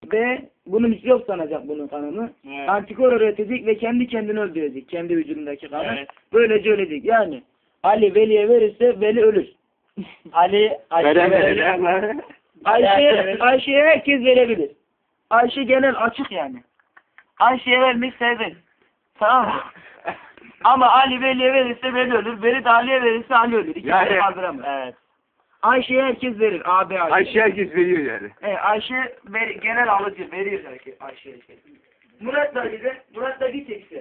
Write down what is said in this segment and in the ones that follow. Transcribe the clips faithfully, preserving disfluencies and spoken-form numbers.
ve bunun yok sanacak bunun kanını. Evet. Antikor üretecek ve kendi kendini öldürecek. Kendi vücudundaki kanı. Evet. Böylece ölecek. Yani Ali Veli'ye verirse Veli ölür. Ali Ayşe verir. Ayşe'ye Ayşe'ye herkes verebilir. Ayşe genel açık yani. Ayşe'ye vermek serbest. Tamam mı? Ama Ali Veli'ye verirse Veli ölür. Veli de Ali'ye verirse Ali ölür. İkisi Yani- de kaldıramaz. Evet. Ayşe'ye herkes verir. Abi Ayşe. Ayşe herkes veriyor yani. Evet, Ayşe ver, genel alıcı veriyor herkes Ayşe'ye. Murat da Ali'de. Murat da biseksüel.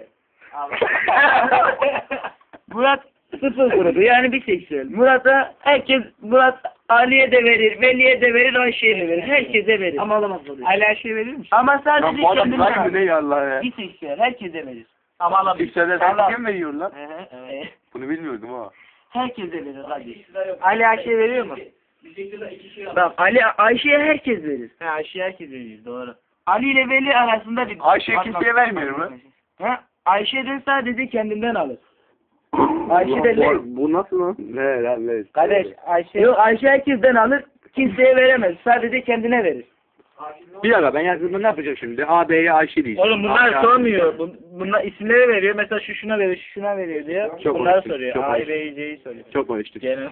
Murat sıfır grubu yani biseksüel. Murat'a herkes Murat Ali'ye de verir, Veli'ye de verir, Ayşe'ye de verir. Herkese verir. Ama alamaz oluyor. Ali Ayşe verir mi? Ama Lan sadece bu adam kendine bırak mı alır. ne ya Allah ya. Biseksüel herkese verir. Ama alamaz. Türkçe'de sen kim veriyor lan? Evet. Bunu bilmiyordum ha. Herkese verir kardeş. Ali Ayşe veriyor mu? Bak Ali Ayşe'ye herkes verir. Ha, Ayşe herkes veriyor. Doğru. Ali ile Veli arasında bir... Ayşe kimseye vermiyor mu? Ha? Ayşe'den sadece kendinden alır. Ayşe de bu, bu nasıl lan? Ne lan ne? Kardeş Ayşe. Yok Ayşe herkesten alır. Kimseye veremez. Sadece kendine verir. Bir dakika ben yazdığımda ne yapacak şimdi? A, B'ye Ayşe diyeceğim. Oğlum bunlar A, sormuyor. Bun, bunlar isimleri veriyor. Mesela şu şuna veriyor, şu şuna veriyor diyor. Çok Bunları konuştuk, soruyor. çok A, konuştuk. B'yi, C'yi soruyor. Çok konuştuk. Genel.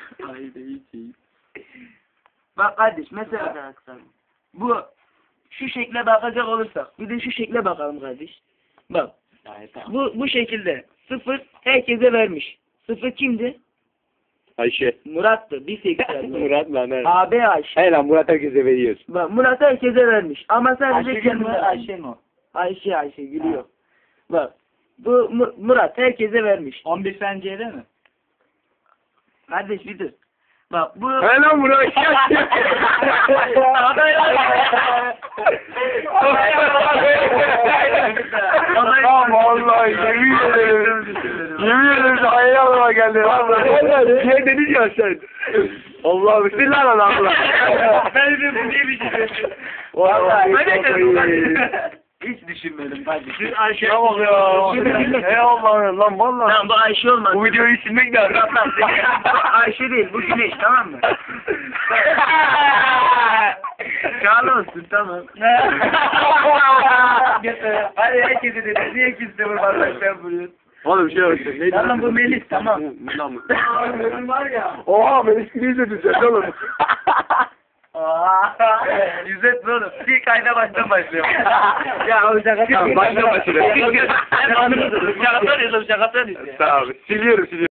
Bak kardeş mesela bu şu şekle bakacak olursak bir de şu şekle bakalım kardeş. Bak bu bu şekilde sıfır herkese vermiş. Sıfır kimdi? Ayşe. Murat'tı. Biseksüel. Murat lan he. A B Ayşe. He lan Murat herkese veriyor. Bak Murat herkese vermiş. Ama sadece Ayşe kendine mi? Ayşe mi o? Ayşe Ayşe gülüyor. Bak bu Mu- Murat herkese vermiş. on bir Fence'de mi? Kardeş bir dur. Bak bu He lan Murat. Tamam vallahi yemin ederim. Yemin ederim de ayağıma geldi. Vallahi. Ne dedin ya sen? Allah bismillah lan Allah. Ben de bu diye bir şey. Vallahi. Ben de dedim. hiç düşünmedim kardeş. Siz Ayşe. Tamam ya. Ey Allah'ım lan vallahi. Tamam bu Ayşe olmaz. Bu videoyu silmek lazım. Ayşe değil bu Güneş tamam mı? Çağla olsun tamam. Hadi herkese dedi. Niye kimse vurmazlar sen vuruyorsun? Oğlum şey olsun. Neydi? Tamam bu Melis tamam. Bundan mı? Benim var ya. Oha ben eskiyi izledim sen oğlum. Yüzet oğlum. Bir kayda baştan başlıyor. Ya o şaka. Tamam, baştan başlayalım. Şaka yapıyoruz. Şaka yapıyoruz. Tamam siliyorum siliyorum.